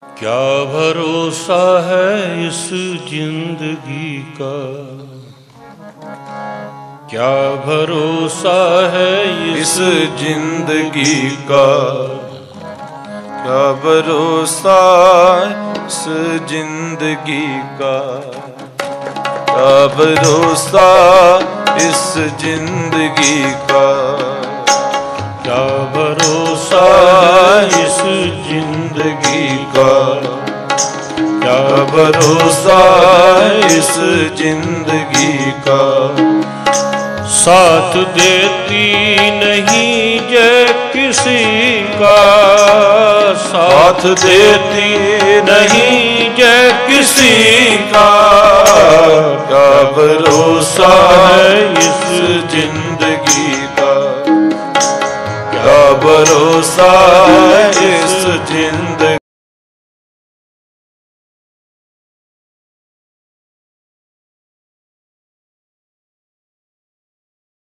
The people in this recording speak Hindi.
क्या भरोसा है इस जिंदगी का, क्या भरोसा है इस जिंदगी का, क्या भरोसा इस जिंदगी का, क्या भरोसा इस जिंदगी का, क्या भरोसा इस जिंदगी का, क्या भरोसा इस जिंदगी का। साथ देती नहीं जय किसी का, साथ देती नहीं जय किसी का, क्या भरोसा है इस जिंदगी का, क्या भरोसा है इस जिंदगी